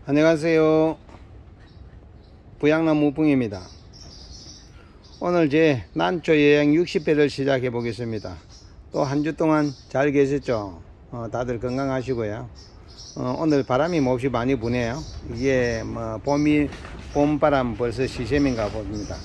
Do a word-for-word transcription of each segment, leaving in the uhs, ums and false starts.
안녕하세요. 부양나무 붕입니다. 오늘 제 난초 여행 육십 회를 시작해 보겠습니다. 또 한 주 동안 잘 계셨죠? 어, 다들 건강하시고요. 어, 오늘 바람이 몹시 많이 부네요. 이게 뭐 봄이 봄바람 벌써 시샘인가 봅니다.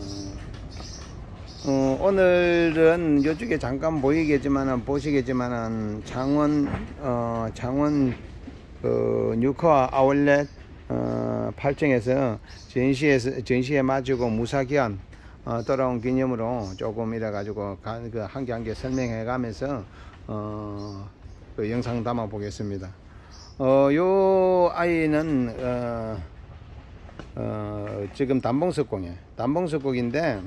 어, 어, 오늘은 이쪽에 잠깐 보이겠지만 보시겠지만은 창원 어, 창원 그 뉴커 아울렛 어, 팔 층에서 전시에서 전시에 마치고 무사기한 어, 돌아온 기념으로 조금 이래 가지고 그 한 개 한 개 설명해 가면서 어, 그 영상 담아 보겠습니다. 어, 요 아이는 어, 어, 지금 단봉석공이에요. 단봉석공인데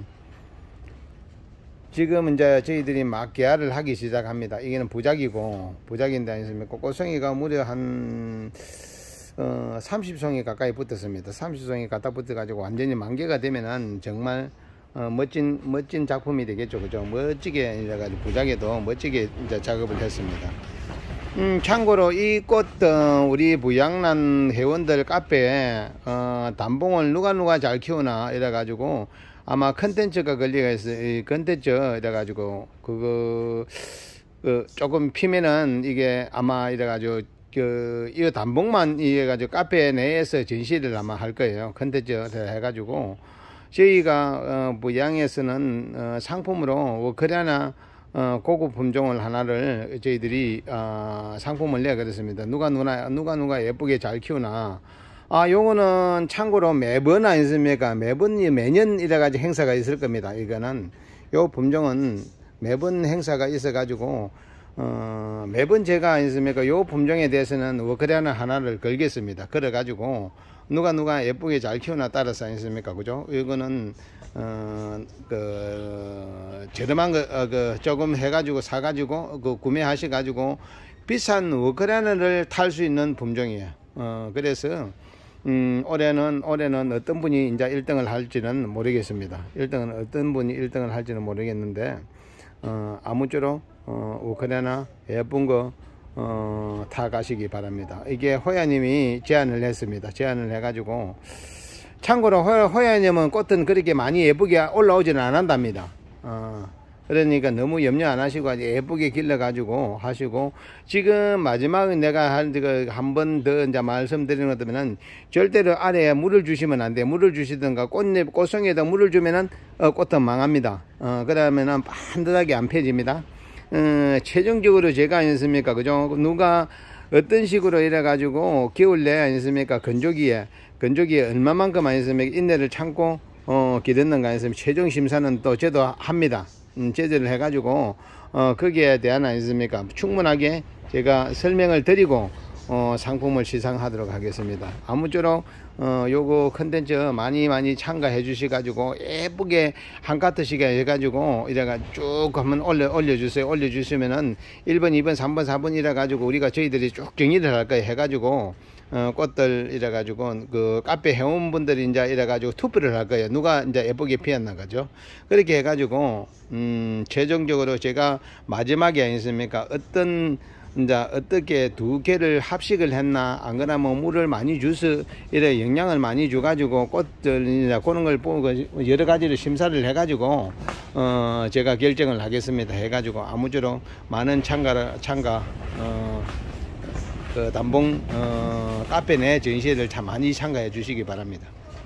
지금 이제 저희들이 막 개화를 하기 시작합니다. 이게는 부작이고, 부작인데 아니습니까? 꽃송이가 무려 한, 어, 삼십 송이 가까이 붙었습니다. 삼십 송이 갖다 붙어가지고 완전히 만개가 되면은 정말, 어, 멋진, 멋진 작품이 되겠죠. 그죠? 멋지게, 이래가지고 부작에도 멋지게 이제 작업을 했습니다. 음, 참고로 이 꽃, 어, 우리 부양란 회원들 카페에, 어, 단봉을 누가 누가 잘 키우나, 이래가지고, 아마 컨텐츠가 걸리가 있어. 이 컨텐츠 이래가지고 그거 그 조금 피면은 이게 아마 이래가지고 그 이거 단봉만 이래가지고 카페 내에서 전시를 아마 할 거예요. 컨텐츠 해가지고 저희가 어, 부양에서는 어, 상품으로 워크리아나 어, 고급 품종을 하나를 저희들이 어, 상품을 내 그랬습니다. 누가 누나 누가 누가 예쁘게 잘 키우나. 아, 요거는 참고로 매번 아니습니까? 매번, 매년 이래가지고 행사가 있을 겁니다. 이거는, 요 품종은 매번 행사가 있어가지고, 어, 매번 제가 아니습니까? 요 품종에 대해서는 워크리아나 하나를 걸겠습니다. 그래가지고, 누가 누가 예쁘게 잘 키우나 따라서 아니습니까? 그죠? 이거는, 어, 그, 저렴한 거, 어, 그, 조금 해가지고 사가지고, 그, 구매하셔가지고, 비싼 워크리아나를 탈 수 있는 품종이에요. 어, 그래서, 음, 올해는, 올해는 어떤 분이 이제 일 등을 할지는 모르겠습니다. 일 등은 어떤 분이 일 등을 할지는 모르겠는데, 어, 아무쪼록, 어, 우크라이나 예쁜 거, 어, 타 가시기 바랍니다. 이게 호야님이 제안을 했습니다. 제안을 해가지고, 참고로 호, 호야님은 꽃은 그렇게 많이 예쁘게 올라오지는 않는답니다. 어, 그러니까 너무 염려 안 하시고 아주 예쁘게 길러가지고 하시고, 지금 마지막에 내가 한 번 더 이제 말씀드리는 것 때문에 절대로 아래에 물을 주시면 안 돼. 물을 주시든가 꽃잎, 꽃송이에다 물을 주면은 어, 꽃은 망합니다. 어, 그러면은 반듯하게 안 펴집니다. 어, 최종적으로 제가 아니습니까? 그죠? 누가 어떤 식으로 이래가지고 겨울내 아니습니까? 건조기에, 건조기에 얼마만큼 아니습니까? 인내를 참고 어, 기르는가 아니습니까? 최종 심사는 또 저도 합니다. 음, 제재를 해가지고 어, 거기에 대한 아니습니까? 충분하게 제가 설명을 드리고 어, 상품을 시상하도록 하겠습니다. 아무쪼록 어, 요거 컨텐츠 많이 많이 참가해 주셔가지고 예쁘게 한 카트씩 해가지고 이래가 쭉 한번 올려 올려주세요. 올려주시면은 일 번, 이 번, 삼 번, 사 번 이래가지고 우리가 저희들이 쭉 정리를 할 거예요. 해가지고 어, 꽃들 이래가지고 그 카페 회원분들이 이제 이래가지고 투표를 할 거예요. 누가 이제 예쁘게 피었나 가죠. 그렇게 해가지고 음, 최종적으로 제가 마지막에 아니습니까? 어떤 이제 어떻게 두 개를 합식을 했나 안 그러나 뭐 물을 많이 주서 이래 영양을 많이 줘가지고 꽃들 이제 그런 걸 보고 여러 가지를 심사를 해가지고 어, 제가 결정을 하겠습니다. 해가지고 아무쪼록 많은 참가를 참가 어, 그 단봉 어, 카페 내 전시회를 참 많이 참가해 주시기 바랍니다.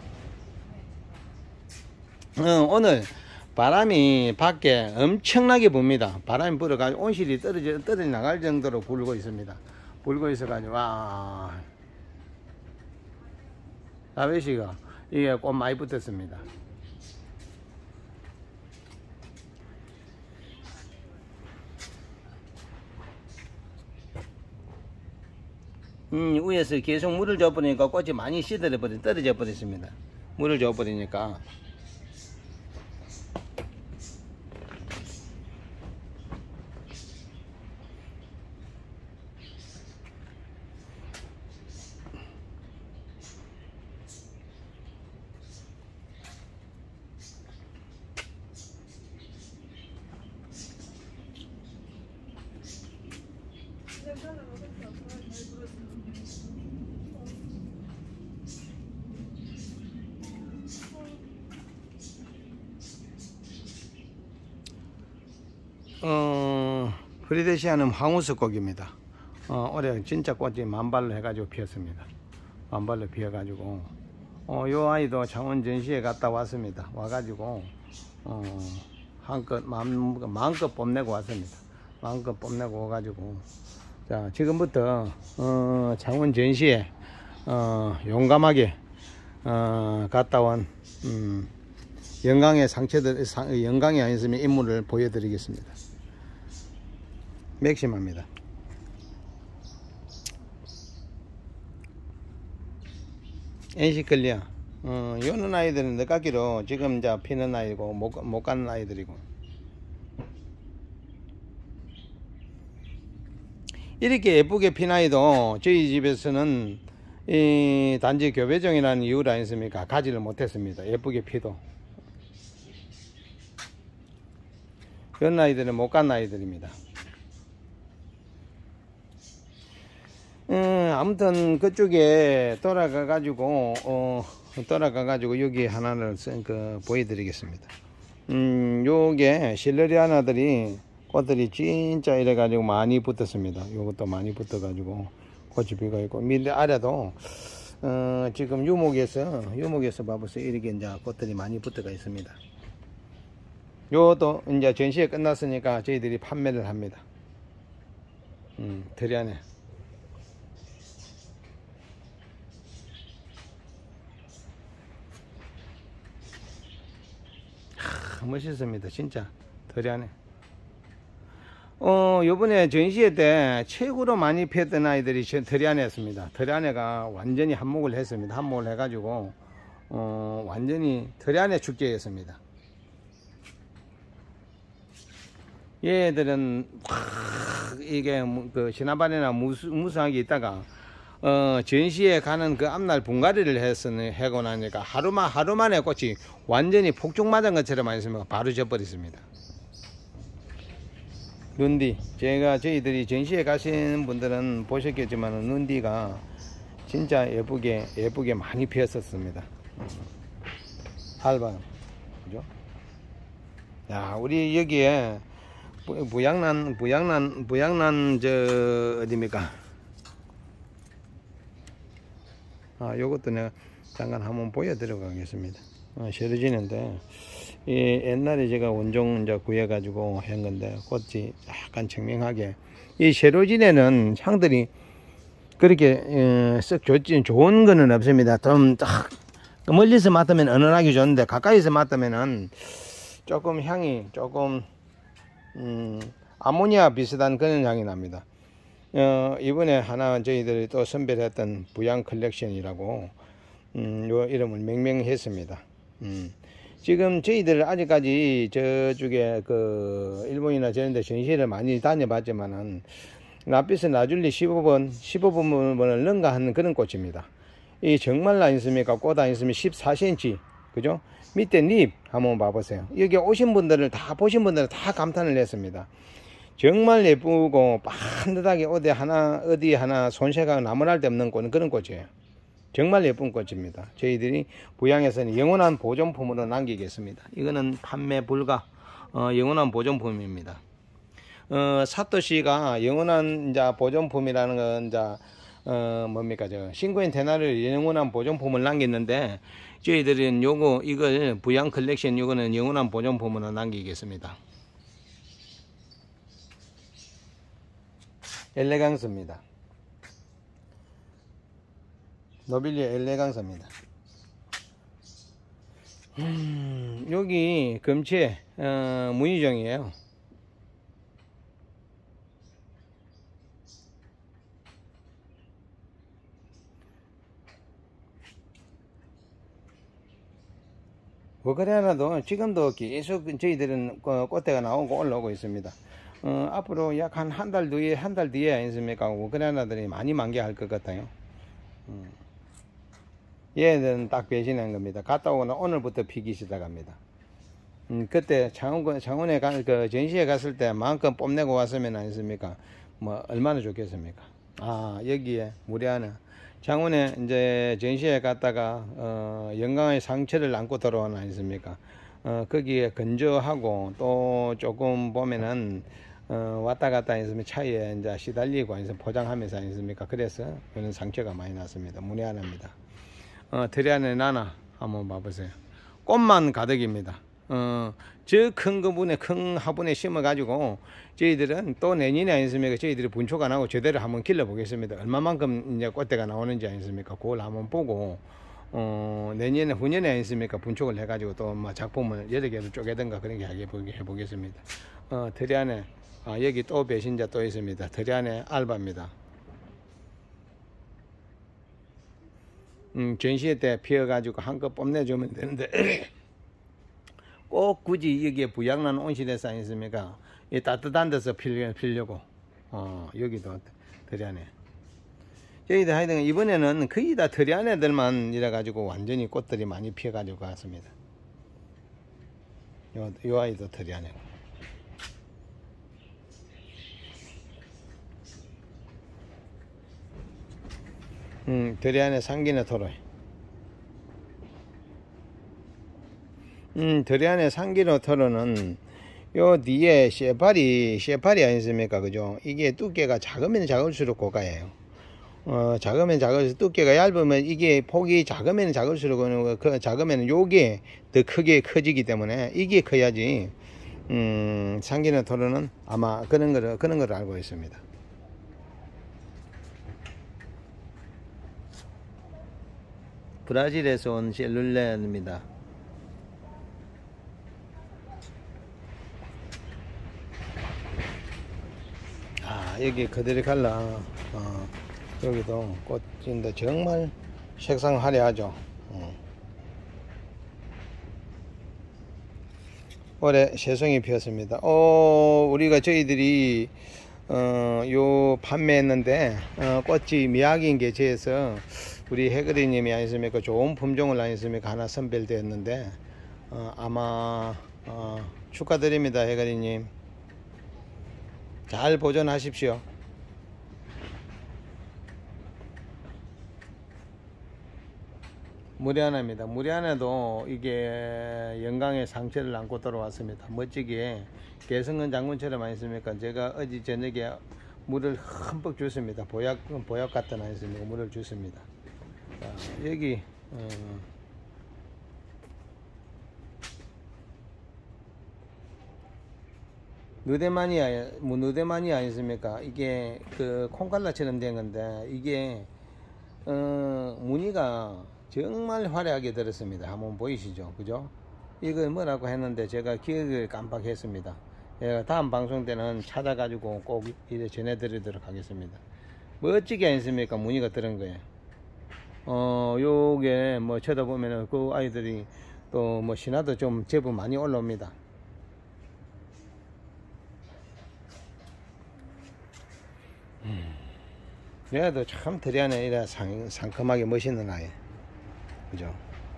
어, 오늘 바람이 밖에 엄청나게 붑니다. 바람이 불어가지고 온실이 떨어져 떨어져 나갈 정도로 불고 있습니다. 불고 있어가지고 와, 라베시가 이게 꽃 많이 붙었습니다. 음, 위에서 계속 물을 줘버리니까 꽃이 많이 시들어 버리, 떨어져 버렸습니다. 물을 줘버리니까. 어, 프리데시아는 황우스 꽃입니다. 어, 올해 진짜 꽃이 만발로 해가지고 피었습니다. 만발로 피어가지고, 어, 요 아이도 창원 전시회 갔다 왔습니다. 와가지고, 어, 한껏, 마음, 마음껏 뽐내고 왔습니다. 마음껏 뽐내고 와가지고, 자, 지금부터, 어, 창원 전시회, 어, 용감하게, 어, 갔다 온, 음, 영광의 상체들, 영광이 아니었으면 인물을 보여드리겠습니다. 맥심합니다. 엔시클리아. 어, 요는 아이들은 늦깎이로 지금 이제 피는 아이고, 못, 못 가는 아이들이고. 이렇게 예쁘게 핀 아이도 저희 집에서는 이 단지 교배종이라는 이유로 아니습니까? 가지를 못했습니다. 예쁘게 피도. 이런 아이들은 못 간 아이들입니다. 음, 아무튼 그쪽에 돌아가 가지고 어 돌아가 가지고 여기 하나를 그 보여드리겠습니다. 음, 요게 실레리아나들이 꽃들이 진짜 이래 가지고 많이 붙었습니다. 요것도 많이 붙어 가지고 꽃이 피고 있고, 밑에 아래도 어 지금 유목에서 유목에서 봐보세요. 이렇게 이제 꽃들이 많이 붙어가 있습니다. 요것도 이제 전시회 끝났으니까 저희들이 판매를 합니다. 음, 드리안에. 하, 멋있습니다. 진짜 드리안에. 어, 요번에 전시회 때 최고로 많이 피었던 아이들이 드리안에였습니다. 드리안에가 완전히 한몫을 했습니다. 한몫을 해가지고 어, 완전히 드리안에 축제였습니다. 얘들은 확 이게 그 지난번에나 무수, 무수하게 있다가 어, 전시회 가는 그 앞날 분갈이를 했으니 하고 나니까 하루만 하루 만에 꽃이 완전히 폭죽 맞은 것처럼 있으면 바로 져버렸습니다. 눈디, 제가 저희들이 전시회 가신 분들은 보셨겠지만 눈디가 진짜 예쁘게 예쁘게 많이 피었었습니다. 알바, 그죠? 야, 우리 여기에 부양란, 부양란, 부양란, 저, 어디입니까? 아, 요것도 내가 잠깐 한번 보여드려 가겠습니다. 어, 쉐르지는데, 이 옛날에 제가 원종 이제 구해가지고 한 건데, 꽃이 약간 청명하게. 이 쉐로진에는 향들이 그렇게, 어, 썩 좋지, 좋은 거는 없습니다. 좀 딱, 멀리서 맡으면 은은하게 좋은데, 가까이서 맡으면은 조금 향이 조금, 음, 아모니아 비슷한 그런 향이 납니다. 어, 이번에 하나 저희들이 또 선별했던 부양 컬렉션이라고, 음, 요 이름을 명명했습니다. 음, 지금 저희들 아직까지 저쪽에 그 일본이나 저런데 전시회를 많이 다녀봤지만은 라피스 라줄리 십오 번, 십오 번을 능가하는 그런 꽃입니다. 이 정말 아니습니까? 꽃 아니으면 십사 센티미터, 그죠? 밑에 잎 한번 봐보세요. 여기 오신 분들을 다 보신 분들은 다 감탄을 했습니다. 정말 예쁘고 반듯하게 어디 하나 어디 하나 손색하고 나무랄 데 없는 꽃은 그런 꽃이에요. 정말 예쁜 꽃입니다. 저희들이 부양에서는 영원한 보존품으로 남기겠습니다. 이거는 판매 불가 어, 영원한 보존품입니다. 어, 사토시가 영원한 이제 보존품이라는 건 이제 어, 뭡니까 저 신고인 테나를 영원한 보존품을 남겼는데, 저희들은 요거 이걸 부양 컬렉션 요거는 영원한 보존품으로 남기겠습니다. 엘레강스입니다. 노빌리아 엘레강스입니다. 음, 여기 금체 어, 무늬종이에요. 우크라이나도 지금도 계속 저희들은 꽃대가 나오고 올라오고 있습니다. 어, 앞으로 약 한 한 달 뒤에 한 달 뒤에 아니습니까? 우크라이나들이 많이 만개할 것 같아요. 음. 얘는 딱 배신한 겁니다. 갔다 오거나 오늘부터 피기 시작합니다. 음, 그때 창원, 창원에 가, 그 전시회 갔을 때 마음껏 뽐내고 왔으면 아니습니까? 뭐 얼마나 좋겠습니까? 아, 여기에 무례하는 창원에 이제 전시회 갔다가 어, 영광의 상처를 안고 돌아오는 아니습니까? 어, 거기에 건조하고 또 조금 보면은 어, 왔다 갔다 했으면 차에 이제 시달리고 해서 포장하면서 아니습니까? 그래서 이런 상처가 많이 났습니다. 문외한합니다. 어, 들이 안에 나나 한번 봐보세요. 꽃만 가득입니다. 어, 저 큰 거분에 큰 화분에 심어 가지고 저희들은 또 내년에 아니습니까? 저희들이 분촉 안 하고 제대로 한번 길러 보겠습니다. 얼마만큼 이제 꽃대가 나오는지 아니습니까? 그걸 한번 보고 어, 내년에 후년에 아니습니까? 분촉을 해 가지고 또 뭐 작품을 여러 개를 쪼개든가 그런 게 해 보겠습니다. 어, 들이 안에 아, 여기 또 배신자 또 있습니다. 들이 안에 알바입니다. 음, 전시회 때 피어가지고 한껏 뽐내주면 되는데 꼭 굳이 여기에 부양난 온실에서 아니습니까? 이 따뜻한 데서 필, 필려고 어, 여기도 들이 안에 저희들 하여튼 이번에는 거의 다 들이 안에들만 이래가지고 완전히 꽃들이 많이 피어가지고 갔습니다. 요, 요 아이도 들이 안에 음, 들이 안에 상기네 토로이. 음, 들이 안에 상기네 토로는 요 뒤에 쇠파리, 쇠파리 아니습니까? 그죠? 이게 두께가 작으면 작을수록 고가예요. 어, 작으면 작을수록 두께가 얇으면 이게 폭이 작으면 작을수록 그 작으면 요게 더 크게 커지기 때문에 이게 커야지. 음, 상기네 토로는 아마 그런 거를, 그런 걸 알고 있습니다. 브라질에서 온 셀룰레입니다. 아, 여기 그대로 갈라. 어, 여기도 꽃인데 정말 색상 화려하죠. 어. 올해 새송이 피었습니다. 어, 우리가 저희들이 어, 요 판매했는데 어, 꽃이 미약인 게제에서 우리 해그리님이 아니습니까? 좋은 품종을 아니습니까? 하나 선별되었는데 어, 아마 어, 축하드립니다. 해그리님 잘 보존하십시오. 무리하나입니다. 무리하나도 이게 영광의 상처를 안고 돌아왔습니다. 멋지게 개성은 장군처럼 아니습니까? 제가 어제 저녁에 물을 흠뻑 줬습니다. 보약, 보약 같은 아니습니까? 물을 줬습니다. 자, 여기 어, 누데마니아, 뭐 누데마니아 아니습니까? 이게 그 콩칼라처럼 된 건데 이게 어, 무늬가 정말 화려하게 들었습니다. 한번 보이시죠? 그죠? 이거 뭐라고 했는데 제가 기억을 깜빡했습니다. 제가 다음 방송 때는 찾아가지고 꼭 이래 전해드리도록 하겠습니다. 멋지게 아니습니까? 무늬가 들은 거예요. 어, 요게 뭐 쳐다보면은 그 아이들이 또 뭐 신화도 좀 제법 많이 올라옵니다. 음. 얘도 참 들이 안에 이래 상, 상큼하게 멋있는 아이. 그죠?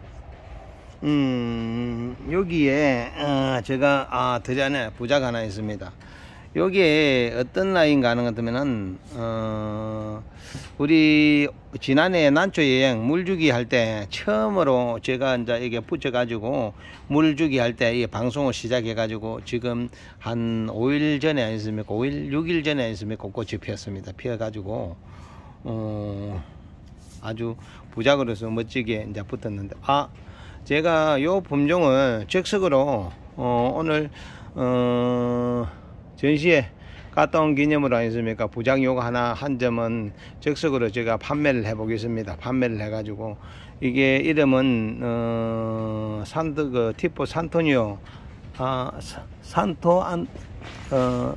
음, 여기에, 어, 제가, 아, 들이 안에 부자가 하나 있습니다. 여기에 어떤 라인가 하는 것 같으면은, 어, 우리 지난해 난초 여행 물주기 할 때 처음으로 제가 이제 이게 붙여가지고 물주기 할 때 이 방송을 시작해가지고 지금 한 오 일 전에 아니습니까? 오 일, 육 일 전에 아니습니까? 꽃이 피었습니다. 피어가지고, 어, 아주 부작으로서 멋지게 이제 붙었는데, 아, 제가 요 품종을 적석으로, 어, 오늘, 어, 전시회 갔다 온 기념으로 아니습니까? 부작 요거 하나 한 점은 적석으로 제가 판매를 해 보겠습니다. 판매를 해 가지고 이게 이름은 어 산도 그 티포 산토니오 아 산토 안 어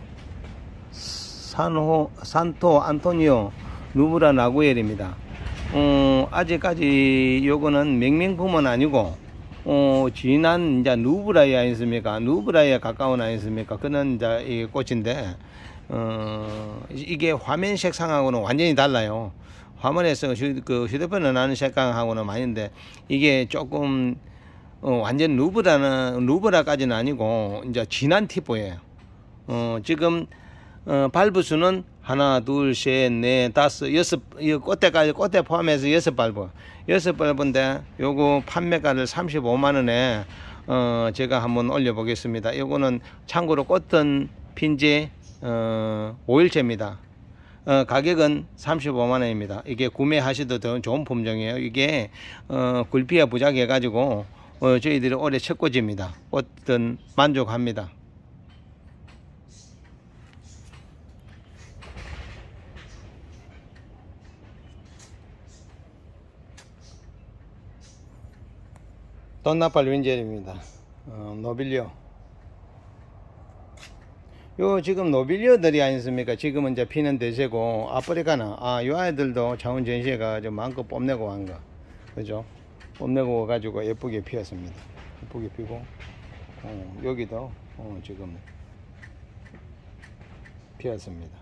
산호 산토 안토니오 누브라 나구엘입니다. 어 아직까지 요거는 명명품은 아니고 어 진한 이제 누브라이 아니습니까? 누브라이에 가까운 아니습니까? 그는 이제 이 꽃인데 어, 이게 화면 색상하고는 완전히 달라요. 화면에서 휴, 그 휴대폰에 나는 색상하고는 많은데 이게 조금 어, 완전 누브라는 누브라까지는 아니고 이제 진한 티포예요. 어, 지금 어, 발부 수는 하나, 둘, 셋, 넷, 다섯, 여섯, 이 꽃대까지 꽃대 포함해서 여섯 발부. 여섯 발부인데 요거 판매가를 삼십오만 원에 어, 제가 한번 올려 보겠습니다. 이거는 참고로 꽃은 핀제 어, 오 일째입니다. 어, 가격은 삼십오만 원입니다. 이게 구매하셔도 더 좋은 품종이에요. 이게 어, 굴비와 부작해 가지고 어, 저희들이 올해 첫 꽃입니다. 꽃은 만족합니다. 돈나팔 윈젤입니다. 어, 노빌리오. 요 지금 노빌리오들이 아니습니까? 지금은 이제 피는 대세고 아프리카나 아 요 아이들도 자원 전시회가 좀 마음껏 뽐내고 한 거, 그죠? 뽐내고 가지고 예쁘게 피었습니다. 예쁘게 피고 어, 여기도 어, 지금 피었습니다.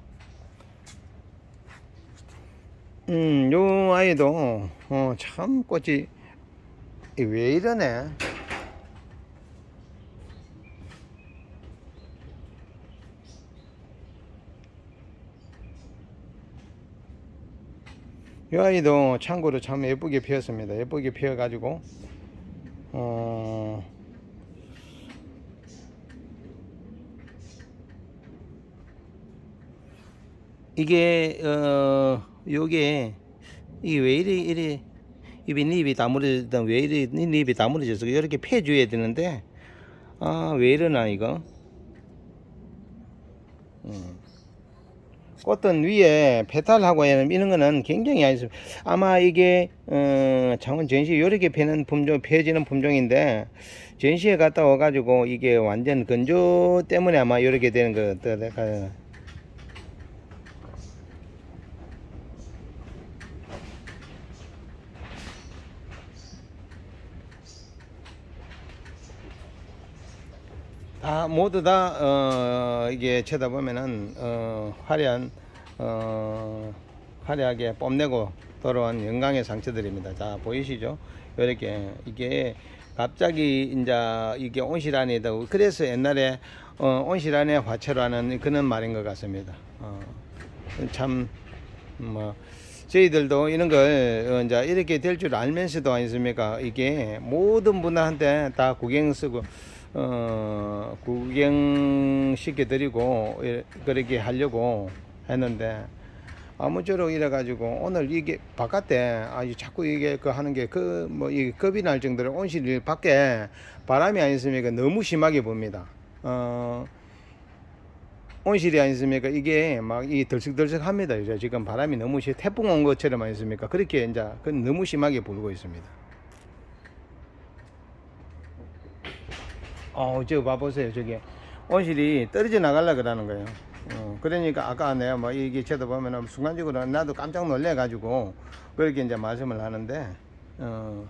음, 요 아이도 어, 참 꽃이 왜 이러네. 이 아이도 참고로 참 예쁘게 피었습니다. 예쁘게 피어 가지고 어 이게 어 요게 이게 왜 이리 이리 입이 립이 다물어졌던 왜 이리 립이 다물어져서 이렇게 패줘야 되는데 아 왜 이러나 이거. 음. 꽃은 위에 페탈하고 이런 거는 굉장히 아니 아마 이게 어, 창원 전시에 이렇게 피는 품종 펴지는 품종인데 전시에 갔다 와 가지고 이게 완전 건조 때문에 아마 이렇게 되는 거 같아요. 다 모두 다 어, 이게 쳐다보면은 어, 화려한 어, 화려하게 뽐내고 돌아온 영광의 상처들입니다. 자 보이시죠? 이렇게 이게 갑자기 이제 이게 온실안에다 그래서 옛날에 어, 온실안에 화초라는 그런 말인 것 같습니다. 어, 참 뭐 저희들도 이런 걸 어, 이제 이렇게 될 줄 알면서도 아니습니까? 이게 모든 분들한테 다 구경 쓰고 어, 구경시켜 드리고 그렇게 하려고 했는데 아무쪼록 이래 가지고 오늘 이게 바깥에 아주 자꾸 이게 그 하는 게 그 뭐 이 겁이 날 정도로 온실이 밖에 바람이 아니습니까? 너무 심하게 봅니다. 어, 온실이 아니습니까? 이게 막 이 덜썩덜썩 합니다. 이제 지금 바람이 너무 심 태풍 온 것처럼 아니습니까? 그렇게 이제 그 너무 심하게 불고 있습니다. 어, 저 봐보세요. 저기 온실이 떨어져 나가려 그러는 거예요. 어, 그러니까 아까 내가 뭐 이게 쳐다보면 순간적으로 나도 깜짝 놀래 가지고 그렇게 이제 말씀을 하는데 어,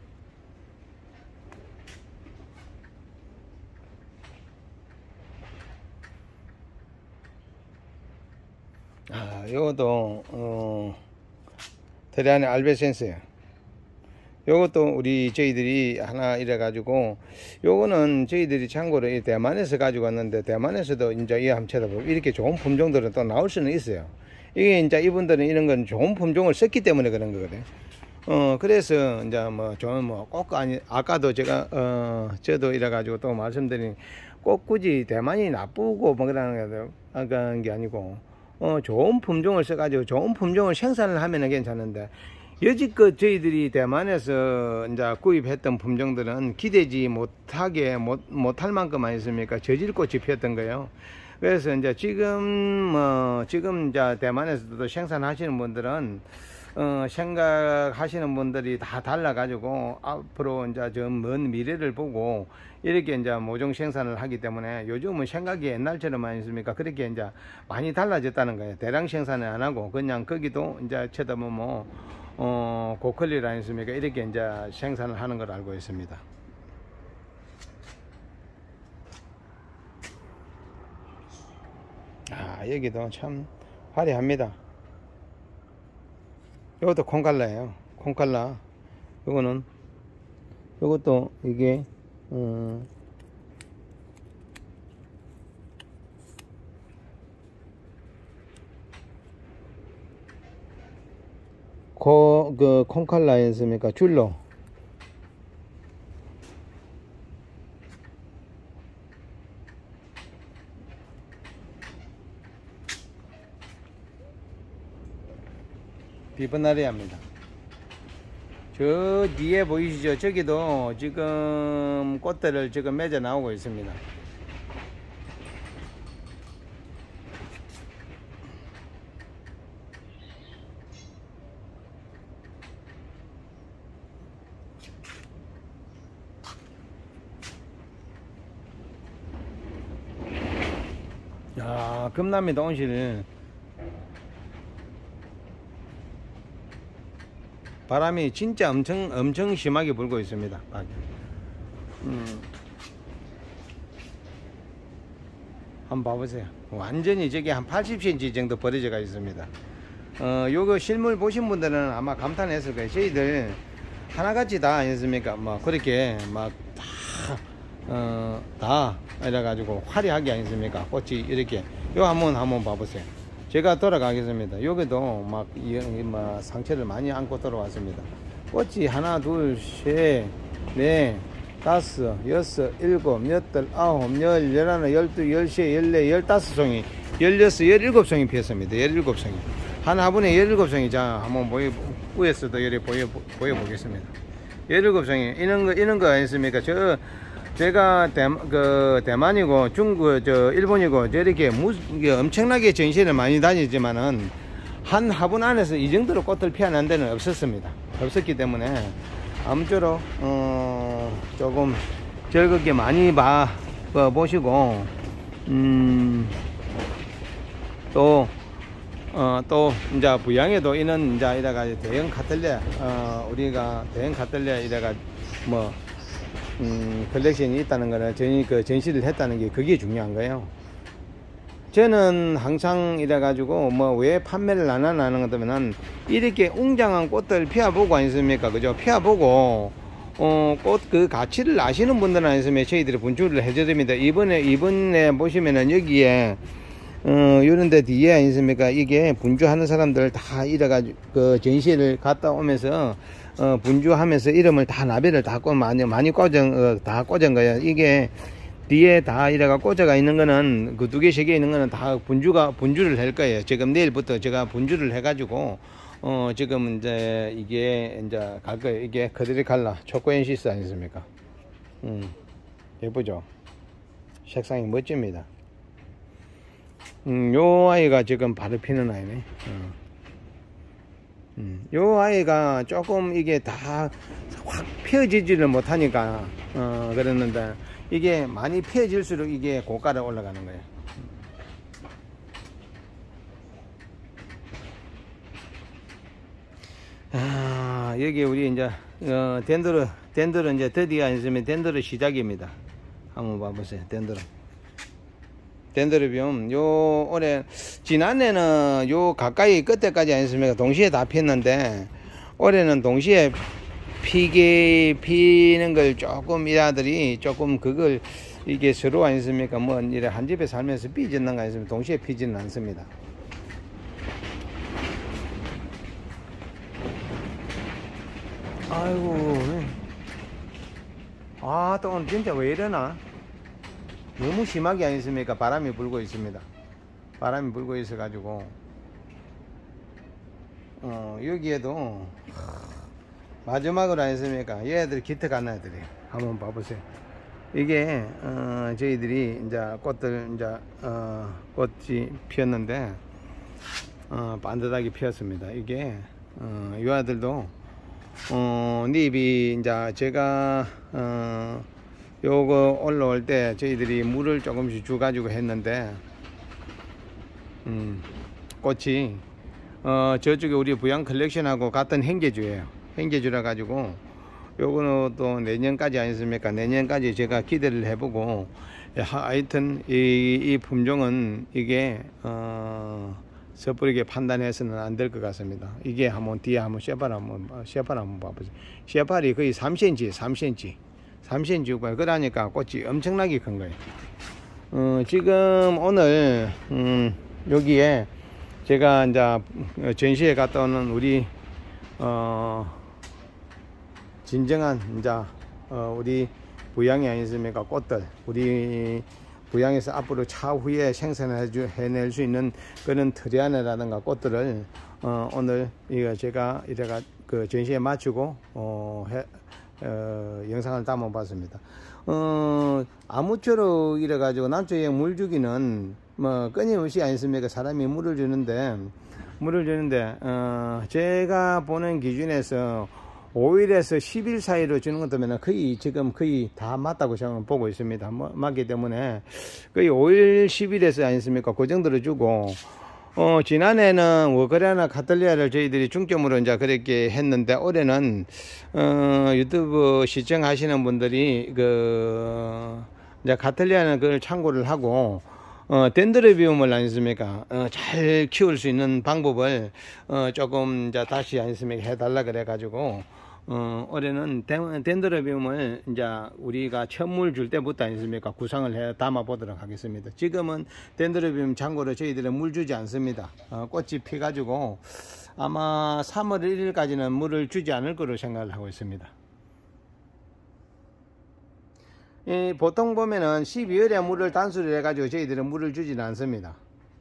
아, 요것도 어, 테레안의 알베센스예요. 요것도 우리 저희들이 하나 이래 가지고 요거는 저희들이 참고로 대만에서 가지고 왔는데 대만에서도 이제 이 한번 쳐다보고 이렇게 좋은 품종들은 또 나올 수는 있어요. 이게 이제 이분들은 이런 건 좋은 품종을 썼기 때문에 그런 거거든. 어 그래서 이제 뭐 저는 뭐 꼭 아니 아까도 제가 어 저도 이래 가지고 또 말씀드린 꼭 굳이 대만이 나쁘고 뭐 그러는 게 아니고 어 좋은 품종을 써 가지고 좋은 품종을 생산을 하면은 괜찮은데 여지껏 저희들이 대만에서 이제 구입했던 품종들은 기대지 못하게 못, 못할 만큼 아니습니까? 저질꽃이 피었던 거예요. 그래서 이제 지금 뭐 지금 이제 대만에서도 생산하시는 분들은 어 생각하시는 분들이 다 달라 가지고 앞으로 이제 저 먼 미래를 보고 이렇게 이제 모종 생산을 하기 때문에 요즘은 생각이 옛날처럼 아니습니까? 그렇게 이제 많이 달라졌다는 거예요. 대량 생산을 안 하고 그냥 거기도 이제 쳐다보면 뭐 어, 고퀄리티 아니습니까? 이렇게 이제 생산을 하는 걸 알고 있습니다. 아, 여기도 참 화려합니다. 이것도 콩칼라예요. 콩칼라. 이거는, 이것도 이게, 음, 고, 그, 콩칼라였습니까? 줄로. 비브나리아입니다. 저 뒤에 보이시죠? 저기도 지금 꽃들을 지금 맺어 나오고 있습니다. 야, 겁납니다. 온실 바람이 진짜 엄청 엄청 심하게 불고 있습니다. 음. 한번 봐보세요. 완전히 저게 한 팔십 센티미터 정도 벌어져가 있습니다. 어, 요거 실물 보신 분들은 아마 감탄했을 거예요. 저희들 하나같이 다 아니었습니까? 뭐 그렇게 막 다 어, 다 이래가지고 화려하게 아니습니까? 꽃이 이렇게. 요 한번 한번 봐보세요. 제가 돌아가겠습니다. 여기도 막, 이, 막 상처를 많이 안고 돌아왔습니다. 꽃이 하나, 둘, 셋, 넷, 다섯, 여섯, 일곱, 여덟, 아홉, 열, 열하나, 열두, 열세, 열네, 열다섯 송이, 열여섯, 열일곱 송이 피었습니다. 열일곱 송이. 한 화분에 열일곱 송이. 자, 한번 보여, 위에서도 이렇게 보여, 보여보겠습니다. 열일곱 송이. 이런 거, 이런 거 아니습니까? 저, 제가 대, 그 대만이고 중국, 저 일본이고 저렇게 무, 엄청나게 전시를 많이 다니지만은 한 화분 안에서 이 정도로 꽃을 피워낸 데는 없었습니다. 없었기 때문에 아무쪼록 어, 조금 즐겁게 많이 봐 어, 보시고 음, 또 어, 또 이제 부양에도 이런 이제 이래가 대형 카틀리아 어, 우리가 대형 카틀리아 이래가 뭐 음, 컬렉션이 있다는 거는 전이 그 전시를 했다는 게 그게 중요한 거예요. 저는 항상 이래 가지고 뭐 왜 판매를 안 하는 것 때문에 이렇게 웅장한 꽃들 피워보고 아니습니까? 그죠? 피워보고 어, 꽃 그 가치를 아시는 분들은 아니으면 저희들이 분주를 해드립니다. 이번에 이번에 보시면은 여기에 어, 요런데 뒤에 아니습니까? 이게 분주하는 사람들 다 이래가지고 그 전시를 갔다 오면서 어, 분주하면서 이름을 다 나비를 다 꽂, 많이, 많이 꽂은, 어, 다 꽂은 거예요. 이게 뒤에 다 이래가 꽂아가 있는 거는 그 두 개, 세 개 있는 거는 다 분주가, 분주를 할 거예요. 지금 내일부터 제가 분주를 해가지고, 어, 지금 이제 이게 이제 갈 거예요. 이게 커드리칼라 초코엔시스 아니십니까? 음, 예쁘죠? 색상이 멋집니다. 음, 요 아이가 지금 바로 피는 아이네. 어. 음, 요 아이가 조금 이게 다 확 펴지지를 못하니까 어 그랬는데 이게 많이 펴질수록 이게 고가로 올라가는 거예요. 아, 여기 우리 이제 어 덴드로 덴드로 이제 드디어 있으면 덴드로 시작입니다. 한번 봐보세요. 덴드로 덴드로비움 요 올해 지난해는 요 가까이 끝에까지 아니었습니까? 동시에 다 폈는데 올해는 동시에 피게 피는 걸 조금 이라들이 조금 그걸 이게 서로 아니습니까? 뭐 이래 한 집에 살면서 삐졌는 거 아니습니까? 동시에 피지는 않습니다. 아이고, 아, 또 오늘 진짜 왜 이러나? 너무 심하게 아니습니까? 바람이 불고 있습니다. 바람이 불고 있어 가지고 어 여기에도 마지막으로 아니습니까? 얘들 기특 안 애들이 한번 봐보세요. 이게 어 저희들이 이제 꽃들 이제 어 꽃이 피었는데 어 반듯하게 피었습니다. 이게 어이 아들도 어 잎이 이제 제가 어 요거 올라올 때 저희들이 물을 조금씩 줘 가지고 했는데 음 꽃이 어 저쪽에 우리 부양 컬렉션하고 같은 행계주예요. 행계주라 가지고 요거는 또 내년까지 아니습니까? 내년까지 제가 기대를 해보고 하여튼 이, 이 품종은 이게 어 섣부르게 판단해서는 안 될 것 같습니다. 이게 한번 뒤에 한번 셰팔 한번 셰팔 한번 봐보세요. 셰팔이 거의 삼 센티미터 삼 센티미터 삼 센티미터 그러니까 꽃이 엄청나게 큰 거예요. 어, 지금 오늘 음, 여기에 제가 이제 전시회 갔다 오는 우리 어, 진정한 이제 어, 우리 부양이 아니십니까? 꽃들 우리 부양에서 앞으로 차후에 생산해낼 수 있는 그런 트리아네라든가 꽃들을 어, 오늘 이거 제가 이래가 그 전시회 마치고 어, 해, 어, 영상을 담아 봤습니다. 어, 아무쪼록 이래 가지고 남쪽에 물 주기는 뭐 끊임없이 아니습니까? 사람이 물을 주는데 물을 주는데 어, 제가 보는 기준에서 오 일에서 십 일 사이로 주는 것 때문에 거의 지금 거의 다 맞다고 저는 보고 있습니다. 뭐, 맞기 때문에 거의 오 일, 십 일에서 아니습니까? 그 정도로 주고 어, 지난해는 워커리아나 카탈리아를 저희들이 중점으로 이제 그렇게 했는데, 올해는, 어, 유튜브 시청하시는 분들이, 그, 이제 카탈리아는 그걸 참고를 하고, 어, 덴드로비움을 아니습니까? 어, 잘 키울 수 있는 방법을, 어, 조금 이제 다시 아니습니까? 해달라 그래가지고, 어, 올해는 덴드로비움을 이제 우리가 천물 줄 때부터 아니습니까? 구상을 해 담아 보도록 하겠습니다. 지금은 덴드로비움 참고로 저희들은 물 주지 않습니다. 어, 꽃이 피가지고 아마 삼월 일일까지는 물을 주지 않을 거로 생각을 하고 있습니다. 이 보통 보면은 십이월에 물을 단수를 해가지고 저희들은 물을 주지는 않습니다.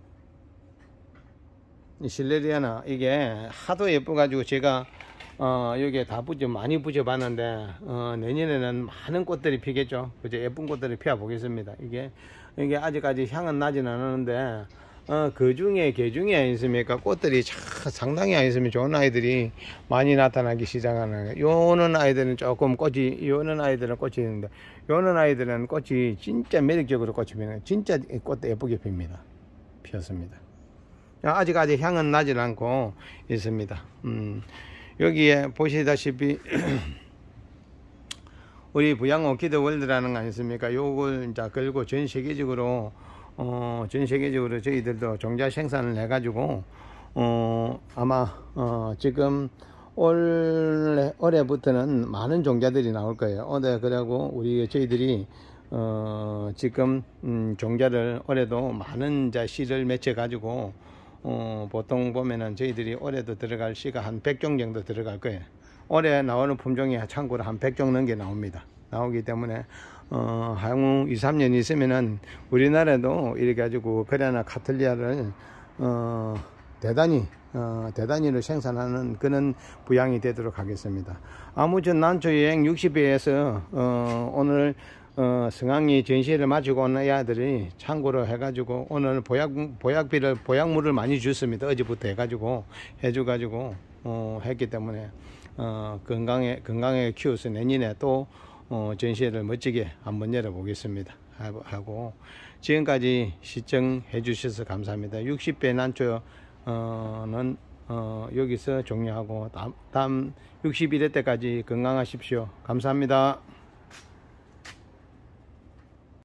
이 실레리아나 이게 하도 예뻐가지고 제가 어, 여기에 다 붙여, 많이 붙여봤는데, 어, 내년에는 많은 꽃들이 피겠죠. 그죠? 예쁜 꽃들이 피워 보겠습니다. 이게, 이게 아직까지 향은 나진 않았는데, 어, 그 중에, 개 중에 아니습니까? 꽃들이 참 상당히 아니으면 좋은 아이들이 많이 나타나기 시작하는, 요는 아이들은 조금 꽃이, 요는 아이들은 꽃이 있는데, 요는 아이들은 꽃이 진짜 매력적으로 꽃이 피는, 진짜 꽃 예쁘게 핍니다. 피었습니다. 아직 아직 향은 나진 않고 있습니다. 음. 여기에 보시다시피 우리 부양 오키드 월드라는 거 아니습니까? 요걸 이제 걸고 전 세계적으로 어, 전 세계적으로 저희들도 종자 생산을 해 가지고 어, 아마 어, 지금 올해 올해부터는 많은 종자들이 나올 거예요. 올해 그러고 우리 저희들이 어, 지금 음, 종자를 올해도 많은 자 씨를 맺혀 가지고 어, 보통 보면은 저희들이 올해도 들어갈 씨가 한 백 종 정도 들어갈 거예요. 올해 나오는 품종이 참고로 한 백 종 넘게 나옵니다. 나오기 때문에, 어, 향후 이, 삼 년 있으면은 우리나라도 이렇게 가지고 코리아나 카탈리아를, 어, 대단히, 어, 대단히로 생산하는 그런 부양이 되도록 하겠습니다. 아무튼 난초 여행 육십 회에서, 어, 오늘 어, 성황리 전시회를 마치고 온 아이들이 참고로 해가지고 오늘 보약, 보약비를, 보약물을 많이 줬습니다. 어제부터 해가지고, 해줘가지고, 어, 했기 때문에, 어, 건강에, 건강하게 키워서 내년에 또, 어, 전시회를 멋지게 한번 열어보겠습니다. 하고, 지금까지 시청해 주셔서 감사합니다. 육십 회 난초는, 어, 여기서 종료하고, 다음, 다음 육십일 회 때까지 건강하십시오. 감사합니다.